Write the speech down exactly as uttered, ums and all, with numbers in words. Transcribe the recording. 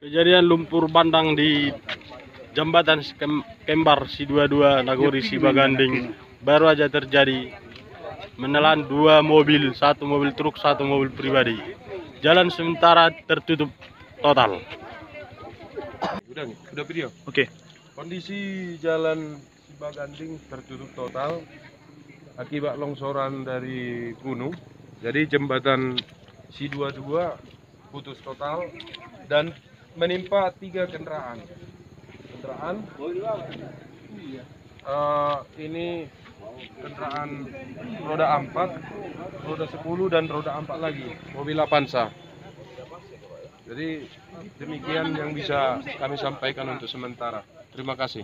Kejadian lumpur bandang di jembatan Kem- Kembar Si dua puluh dua Nagori Sibaganding baru aja terjadi, menelan dua mobil, satu mobil truk, satu mobil pribadi. Jalan sementara tertutup total. Udah nih, udah video. Oke. Kondisi jalan Sibaganding tertutup total akibat longsoran dari gunung. Jadi jembatan Si dua puluh dua putus total dan menimpa tiga kendaraan. Kendaraan uh, ini kendaraan roda empat, roda sepuluh dan roda empat lagi, mobil Avanza. Jadi demikian yang bisa kami sampaikan untuk sementara. Terima kasih.